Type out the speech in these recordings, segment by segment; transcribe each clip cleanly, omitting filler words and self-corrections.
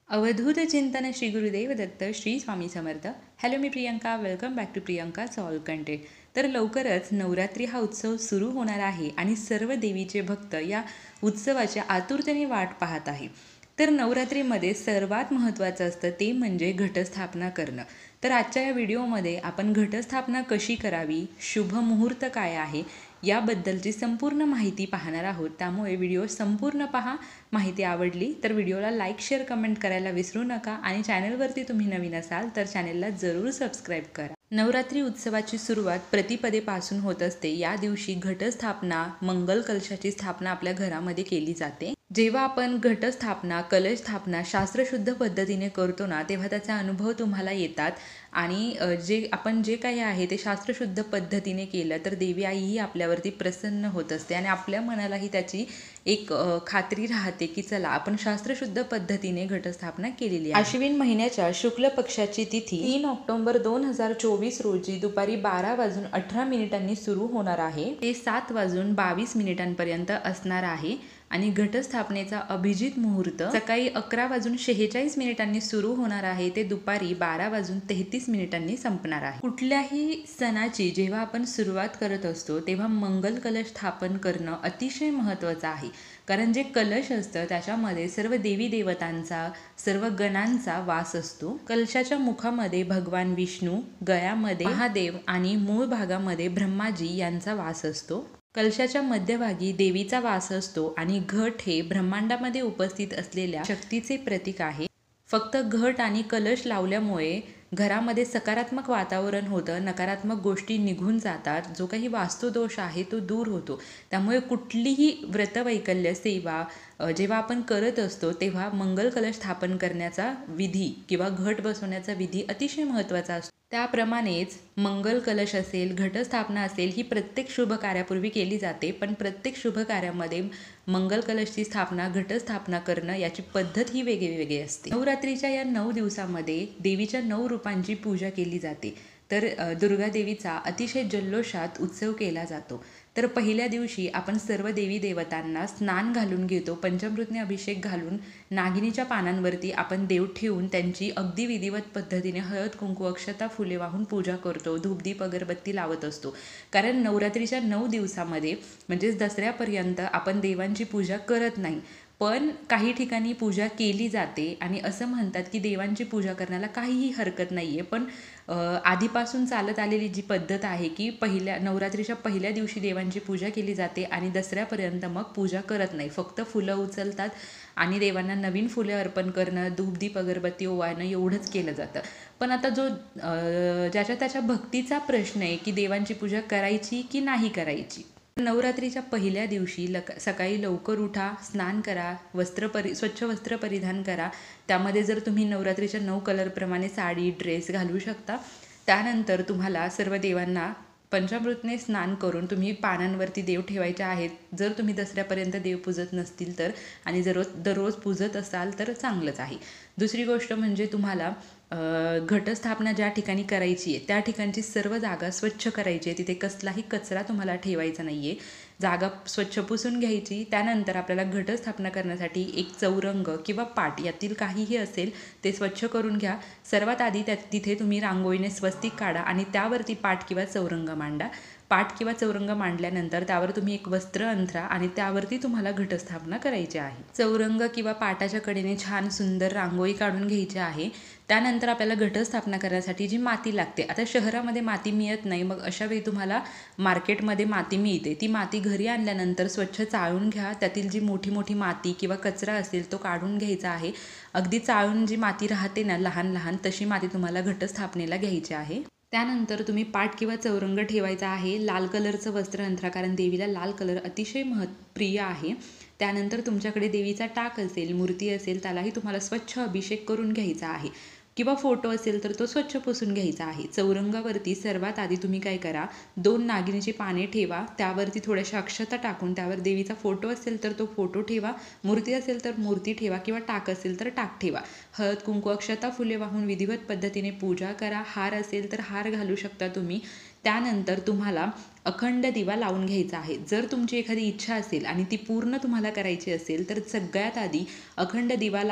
अवधूत चिंतन श्री गुरुदेव दत्त श्री स्वामी समर्थ. हॅलो, मी Priyanka. Welcome back to Priyanka soul content. तर लवकरच नवरात्री हा उत्सव सुरू होणार आहे आणि सर्व देवीचे भक्त या उत्सवाच्या आतुरतेने वाट पाहत आहे. तर नवरात्रीमध्ये सर्वात महत्त्वाचं असतं ते म्हणजे घटस्थापना करणं. तर आजच्या या व्हिडिओमध्ये आपण घटस्थापना कशी करावी, शुभ मुहूर्त काय आहे याबद्दलची संपूर्ण माहिती पाहणार आहोत. त्यामुळे व्हिडिओ संपूर्ण पहा. माहिती आवडली तर व्हिडिओला लाईक, शेअर, कमेंट करायला विसरू नका आणि चॅनलवरती तुम्ही नवीन असाल तर चॅनलला जरूर सबस्क्राईब करा. नवरात्री उत्सवाची सुरुवात प्रतिपदेपासून होत असते. या दिवशी घटस्थापना, मंगल कलशाची स्थापना आपल्या घरामध्ये केली जाते. जेव्हा आपण घटस्थापना, कलश स्थापना शास्त्रशुद्ध पद्धतीने करतो ना, तेव्हा त्याचा अनुभव तुम्हाला येतात आणि जे काही आहे ते शास्त्रशुद्ध पद्धतीने केलं तर देवी आई ही आपल्यावरती प्रसन्न होत असते आणि आपल्या मनालाही त्याची एक खात्री राहते की चला आपण शास्त्रशुद्ध पद्धतीने घटस्थापना केलेली आहे. अश्विन महिन्याच्या शुक्ल पक्षाची तिथी 3 ऑक्टोबर 2024 रोजी दुपारी 12:18 सुरू होणार आहे. ते 7:22 असणार आहे आणि घटस्थापनेचा अभिजित मुहूर्त सकाळी 11:46 सुरू होणार आहे. ते दुपारी 12:33 संपणार आहे. कुठल्याही सणाची जेव्हा आपण सुरुवात करत असतो तेव्हा मंगल कलश स्थापन करणं अतिशय महत्त्वाचं आहे. कारण जे कलश असतं त्याच्यामध्ये सर्व देवी देवतांचा, सर्व गणांचा वास असतो. कलशाच्या मुखामध्ये भगवान विष्णू, गळ्यामध्ये महादेव आणि मूळ भागामध्ये ब्रह्माजी यांचा वास असतो. कलशाच्या मध्यभागी देवीचा वास असतो आणि घट हे ब्रह्मांडामध्ये उपस्थित असलेल्या शक्तीचे प्रतीक आहे. फक्त घट आणि कलश लावल्यामुळे घरामध्ये सकारात्मक वातावरण होतं, नकारात्मक गोष्टी निघून जातात, जो काही वास्तुदोष आहे तो दूर होतो. त्यामुळे कुठलीही व्रतवैकल्य सेवा जेव्हा आपण करत असतो तेव्हा मंगल कलश स्थापन करण्याचा विधी किंवा घट बसवण्याचा विधी अतिशय महत्त्वाचा असतो. त्याप्रमाणेच मंगल कलश असेल, घटस्थापना असेल, ही प्रत्येक शुभ कार्यापूर्वी केली जाते. पण प्रत्येक शुभ कार्यामध्ये मंगल कलशची स्थापना, घटस्थापना करणं याची पद्धत ही वेगळी असते. नवरात्रीच्या या 9 दिवसामध्ये देवीच्या 9 रूपांची पूजा केली जाते. तर दुर्गा देवीचा अतिशय जल्लोषात उत्सव केला जातो. तर पहिल्या दिवशी आपण सर्व देवी देवतांना स्नान घालून घेतो. पंचामृतने अभिषेक घालून नागिनीच्या पानांवरती आपण देव ठेवून त्यांची अगदी विधिवत पद्धतीने हळद, कुंकू, अक्षता, फुले वाहून पूजा करतो. धूपदीप अगरबत्ती लावत असतो. कारण नवरात्रीच्या 9 दिवसामध्ये म्हणजेच दसऱ्यापर्यंत आपण देवांची पूजा करत नाही. पण काही ठिकाणी पूजा केली जाते आणि असं म्हणतात की देवांची पूजा करण्याला काहीही हरकत नाही आहे. पण आधीपासून चालत आलेली जी पद्धत आहे की नवरात्रीच्या पहिल्या दिवशी देवांची पूजा केली जाते आणि दसऱ्यापर्यंत मग पूजा करत नाही. फक्त फुलं उचलतात आणि देवांना नवीन फुले अर्पण करणं, धूपदीप अगरबत्ती ओवाळणं एवढंच केलं जातं. पण आता जो ज्याच्या त्याच्या भक्तीचा प्रश्न आहे की देवांची पूजा करायची की नाही करायची. नवरात्रीच्या पहिल्या दिवशी सकाळी लवकर उठा, स्नान करा, स्वच्छ वस्त्र परिधान करा. त्यामध्ये जर तुम्ही नवरात्रीच्या 9 कलरप्रमाणे साडी, ड्रेस घालू शकता. त्यानंतर तुम्हाला सर्व देवांना पंचामृतने स्नान करून तुम्ही पानांवरती देव ठेवायचे आहेत. जर तुम्ही दसऱ्यापर्यंत देव पूजत नसतील तर, आणि जर दररोज पूजत असाल तर चांगलंच आहे. दुसरी गोष्ट म्हणजे तुम्हाला घटस्थापना ज्या ठिकाणी करायची आहे त्या ठिकाणची सर्व जागा स्वच्छ करायची आहे. तिथे कसलाही कचरा तुम्हाला ठेवायचा नाही आहे. जागा स्वच्छ पुसून घ्यायची. त्यानंतर आपल्याला घटस्थापना करण्यासाठी एक चौरंग किंवा पाट यातील काहीही असेल ते स्वच्छ करून घ्या. सर्वात आधी तिथे तुम्ही रांगोळीने स्वस्तिक काढा आणि त्यावरती पाट किंवा चौरंग मांडा. पाट किंवा चौरंग मांडल्यानंतर त्यावर तुम्ही एक वस्त्र अंथरा आणि त्यावरती तुम्हाला घटस्थापना करायची आहे. चौरंग किंवा पाटाच्या कडेने छान सुंदर रांगोळी काढून घ्यायची आहे. त्यानंतर आपल्याला घटस्थापना करण्यासाठी जी माती लागते, आता शहरामध्ये माती मिळत नाही, मग अशा वेळी तुम्हाला मार्केटमध्ये माती मिळते. ती माती घरी आणल्यानंतर स्वच्छ चाळून घ्या. त्यातील जी मोठी मोठी माती किंवा कचरा असेल तो काढून घ्यायचा आहे. अगदी चाळून जी माती राहते ना लहान लहान, तशी माती तुम्हाला घटस्थापनेला घ्यायची आहे. त्यानंतर तुम्ही पाट किंवा चौरंग ठेवायचा आहे. लाल कलरचं वस्त्र अंथरा, कारण देवीला लाल कलर अतिशय प्रिय आहे. त्यानंतर तुमच्याकडे देवीचा टाक असेल, मूर्ती असेल, त्यालाही तुम्हाला स्वच्छ अभिषेक करून घ्यायचा आहे किंवा फोटो असेल तर तो स्वच्छ पुसून घ्यायचा आहे. चौरंगावरती सर्वात आधी तुम्ही काय करा, 2 नागिनीची पाने ठेवा. त्यावरती थोड्याशा अक्षता टाकून त्यावर देवीचा फोटो असेल तर तो फोटो ठेवा. मूर्ती असेल तर मूर्ती ठेवा किंवा टाक असेल तर टाक ठेवा. हळद, कुंकू, अक्षता, फुले वाहून विधिवत पद्धतीने पूजा करा. हार असेल तर हार घालू शकता तुम्ही. त्यानंतर तुम्हाला अखंड दिवा लावून घ्यायचा आहे. जर तुमची एखादी इच्छा असेल आणि ती पूर्ण तुम्हाला करायची असेल तर सगळ्यात आधी अखंड दिवा लावा.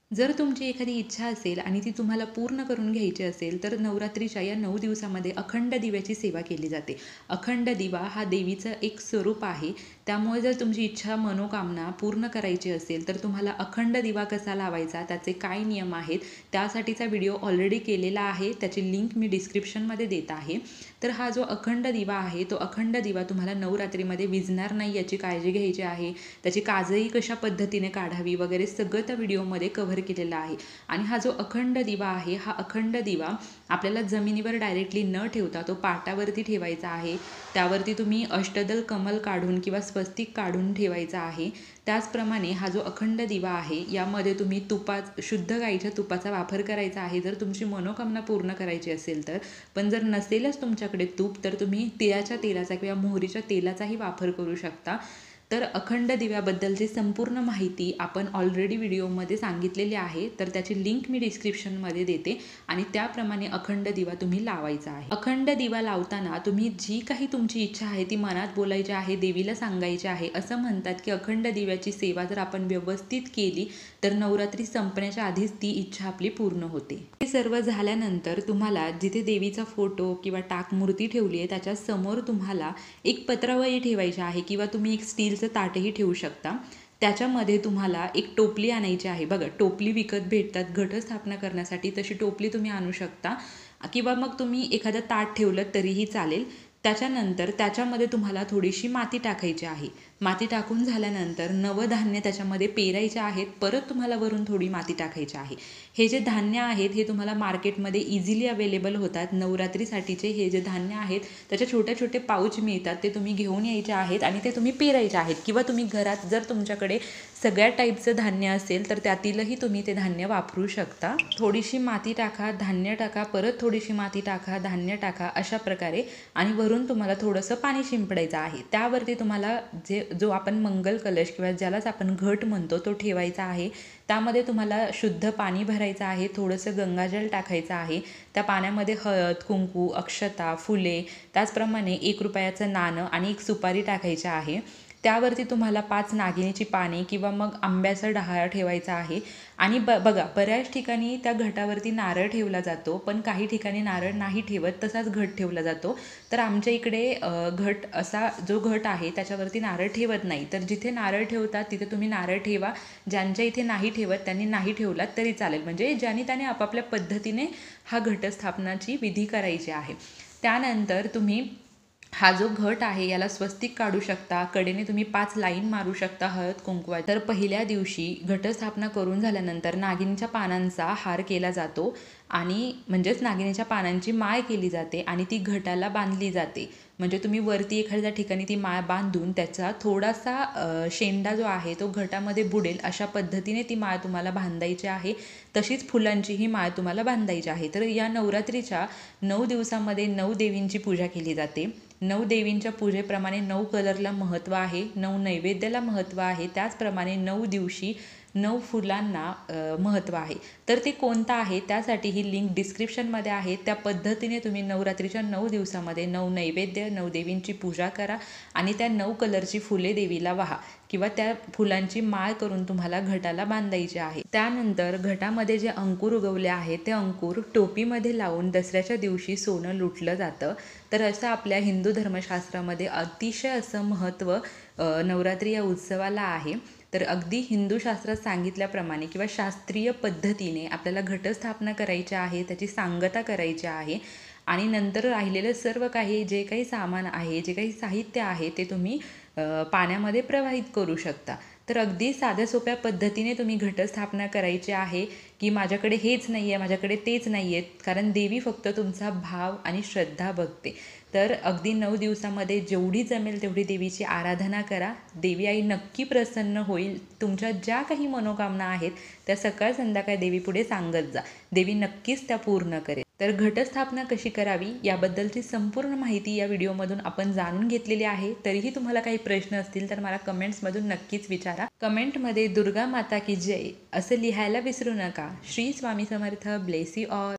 जर तुमची एखादी इच्छा असेल आणि ती तुम्हाला पूर्ण करून घ्यायची असेल तर नवरात्रीच्या या 9 दिवसामध्ये अखंड दिव्याची सेवा केली जाते. अखंड दिवा हा देवीचं एक स्वरूप आहे. त्यामुळे जर तुमची इच्छा मनोकामना पूर्ण करायची असेल तर तुम्हाला अखंड दिवा कसा लावायचा, त्याचे काय नियम आहेत, त्यासाठीचा व्हिडिओ ऑलरेडी केलेला आहे. त्याची लिंक मी डिस्क्रिप्शनमध्ये देत आहे. तर हा जो अखंड दिवा आहे तो अखंड दिवा तुम्हाला नवरात्रीमध्ये विझणार नाही याची काळजी घ्यायची आहे. त्याची काजही कशा पद्धतीने काढावी वगैरे सगळं त्या व्हिडिओमध्ये कव्हर केलेला आहे. आणि हा जो अखंड दिवा आहे हा अखंड दिवा आपल्याला जमिनीवर डायरेक्टली न ठेवता तो पाटावरती ठेवायचा आहे. त्यावरती तुम्ही अष्टदल कमल काढून किंवा स्वस्तिक काढून ठेवायचा आहे. त्याचप्रमाणे हा जो अखंड दिवा आहे यामध्ये तुम्ही शुद्ध गाईच्या तुपाचा वापर करायचा आहे जर तुमची मनोकामना पूर्ण करायची असेल तर. पण जर नसेलच तुमच्याकडे तूप तर तुम्ही तिळाच्या तेलाचा किंवा मोहरीच्या तेलाचाही वापर करू शकता. तर अखंड दिव्याबद्दलची संपूर्ण माहिती आपण ऑलरेडी व्हिडिओमध्ये सांगितलेली आहे. तर त्याची लिंक मी डिस्क्रिप्शनमध्ये देते आणि त्याप्रमाणे अखंड दिवा तुम्ही लावायचा आहे. अखंड दिवा लावताना तुम्ही जी काही तुमची इच्छा आहे ती मनात बोलायची आहे, देवीला सांगायची आहे. असं म्हणतात की अखंड दिव्याची सेवा जर आपण व्यवस्थित केली तर नवरात्री संपण्याच्या आधीच ती इच्छा आपली पूर्ण होते. हे सर्व झाल्यानंतर तुम्हाला जिथे देवीचा फोटो किंवा टाक मूर्ती ठेवली आहे त्याच्या समोर तुम्हाला एक पत्रावळी ठेवायची आहे किंवा तुम्ही एक स्टीलचं ताटही ठेवू शकता. त्याच्यामध्ये तुम्हाला एक टोपली आणायची आहे. बघा, टोपली विकत भेटतात घटस्थापना करण्यासाठी, तशी टोपली तुम्ही आणू शकता किंवा मग तुम्ही एखादं ताट ठेवलं तरीही चालेल. त्याच्यानंतर त्याच्यामध्ये तुम्हाला थोडीशी माती टाकायची आहे. माती टाकून झाल्यानंतर नवधान्य त्याच्यामध्ये पेरायचे आहेत. परत तुम्हाला वरून थोडी माती टाकायची आहे. हे जे धान्य आहेत हे तुम्हाला मार्केटमध्ये इझिली अवेलेबल होतात. नवरात्रीसाठीचे हे जे धान्य आहेत त्याचे छोटे छोटे पाऊच मिळतात, ते तुम्ही घेऊन यायचे आहेत आणि ते तुम्ही पेरायचे आहेत. किंवा तुम्ही घरात जर तुमच्याकडे सगळ्या टाईपचं धान्य असेल तर त्यातीलही तुम्ही ते धान्य वापरू शकता. थोडीशी माती टाका, धान्य टाका, परत थोडीशी माती टाका, धान्य टाका, अशा प्रकारे. आणि वरून तुम्हाला थोडंसं पाणी शिंपडायचं आहे. त्यावरती तुम्हाला जो आपण मंगल कलश किंवा ज्यालाच आपण घट म्हणतो तो ठेवायचा आहे. त्यामध्ये तुम्हाला शुद्ध पाणी भरायचं आहे, थोडंसं गंगाजल टाकायचं आहे. त्या पाण्यामध्ये हळद, कुंकू, अक्षता, फुले, त्याचप्रमाणे 1 रुपयाचं नाणं आणि एक सुपारी टाकायची आहे. त्यावरती तुम्हाला 5 नागिनीची पाने किंवा मग आंब्याचा डहाळा ठेवायचा आहे. आणि बघा, बऱ्याच ठिकाणी त्या घटावरती नारळ ठेवला जातो, पण काही ठिकाणी नारळ नाही ठेवत, तसाच घट ठेवला जातो. तर आमच्या इकडे घट असा जो घट आहे त्याच्यावरती नारळ ठेवत नाही. तर जिथे नारळ ठेवतात तिथे तुम्ही नारळ ठेवा. ज्यांच्या इथे नाही ठेवत त्यांनी नाही ठेवलात तरी चालेल. म्हणजे ज्याने त्याने आपापल्या पद्धतीने हा घटस्थापनाची विधी करायची आहे. त्यानंतर तुम्ही हा जो घट आहे याला स्वस्तिक काढू शकता. कडेने तुम्ही 5 लाईन मारू शकता हळद कुंकवा. तर पहिल्या दिवशी घटस्थापना करून झाल्यानंतर नागिनीच्या पानांचा हार केला जातो आणि म्हणजेच नागिनीच्या पानांची माळ केली जाते आणि ती घटाला बांधली जाते. म्हणजे तुम्ही वरती एखाद्या ठिकाणी ती माळ बांधून त्याचा थोडासा शेंडा जो आहे तो घटामध्ये बुडेल अशा पद्धतीने ती माळ तुम्हाला बांधायची आहे. तशीच फुलांची ही माळ तुम्हाला बांधायची आहे. तर या नवरात्रीच्या 9 दिवसामध्ये 9 देवींची पूजा केली जाते. 9 देवींच्या पूजेप्रमाणे 9 कलरला महत्त्व आहे, 9 नैवेद्याला महत्त्व आहे. त्याचप्रमाणे 9 दिवशी 9 फुलांना महत्त्व आहे. तर ते कोणतं आहे त्यासाठी ही लिंक डिस्क्रिप्शनमध्ये आहे. त्या पद्धतीने तुम्ही नवरात्रीच्या 9 दिवसामध्ये 9 नैवेद्य, 9 देवींची पूजा करा आणि त्या 9 कलरची फुले देवीला वाहा किंवा त्या फुलांची माळ करून तुम्हाला घटाला बांधायची आहे. त्यानंतर घटामध्ये जे अंकुर उगवले आहेत ते अंकुर टोपीमध्ये लावून दसऱ्याच्या दिवशी सोनं लुटलं जातं. तर असं आपल्या हिंदू धर्मशास्त्रामध्ये अतिशय असं महत्त्व नवरात्री या उत्सवाला आहे. तर अगदी हिंदू शास्त्रात सांगितल्याप्रमाणे किंवा शास्त्रीय पद्धतीने आपल्याला घटस्थापना करायची आहे, त्याची सांगता करायची आहे आणि नंतर राहिलेलं सर्व काही जे काही सामान आहे, जे काही साहित्य आहे ते तुम्ही पाण्यामध्ये प्रवाहित करू शकता. तर अगदी साध्या सोप्या पद्धतीने तुम्ही घटस्थापना करायची आहे की माझ्याकडे हेच नाही आहे, माझ्याकडे तेच नाही आहेत, कारण देवी फक्त तुमचा भाव आणि श्रद्धा बघते. तर अगदी 9 दिवसामध्ये जेवढी जमेल तेवढी देवीची आराधना करा. देवी आई नक्की प्रसन्न होईल. तुमच्या ज्या काही मनोकामना आहेत त्या सकाळ संध्याकाळ देवीपुढे सांगत जा. देवी नक्कीच त्या पूर्ण करेल. तर घटस्थापना कशी करावी याबद्दलची संपूर्ण माहिती या व्हिडिओमधून आपण जाणून घेतलेली आहे. तरीही तुम्हाला काही प्रश्न असतील तर मला कमेंट्समधून नक्कीच विचारा. कमेंटमध्ये दुर्गा माता की जय असं लिहायला विसरू नका. Shri Swami Samarth. Bless you all.